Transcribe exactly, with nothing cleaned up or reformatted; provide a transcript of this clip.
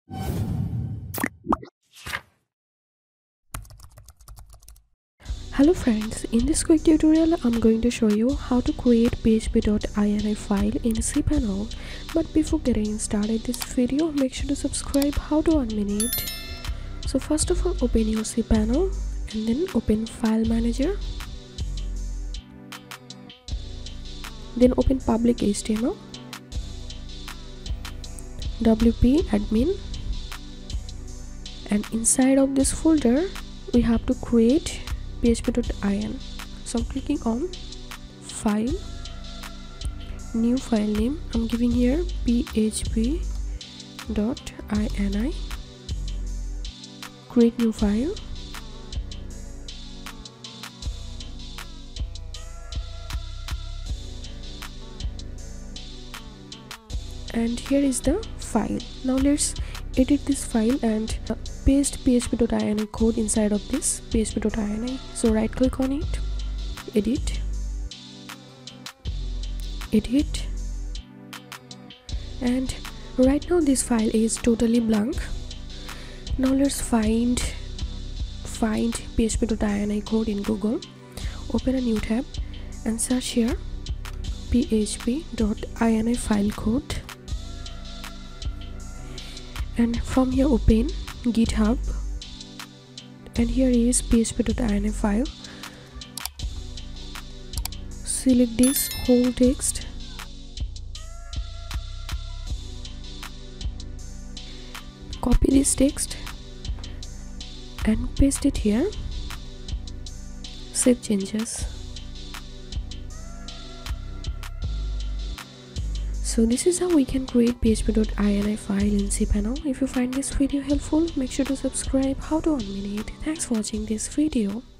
Hello friends, in this quick tutorial I'm going to show you how to create P H P dot ini file in cPanel. But before getting started this video, make sure to subscribe. How to one minute. So first of all, open your cPanel and then open File Manager. Then open public H T M L, W P admin, and inside of this folder we have to create P H P dot in. So I'm clicking on File, New File Name. I'm giving here P H P dot ini. Create new file. And here is the file. Now let's edit this file and uh, paste P H P dot ini code inside of this P H P dot ini. So right click on it, edit, edit, and right now this file is totally blank. Now let's find find P H P dot ini code in Google. Open a new tab and search here P H P dot ini file code. And from here open GitHub, and here is P H P dot ini file. Select this whole text, copy this text and paste it here. Save changes. So this is how we can create P H P dot ini file in cPanel. If you find this video helpful, make sure to subscribe. How to one minute. Thanks for watching this video.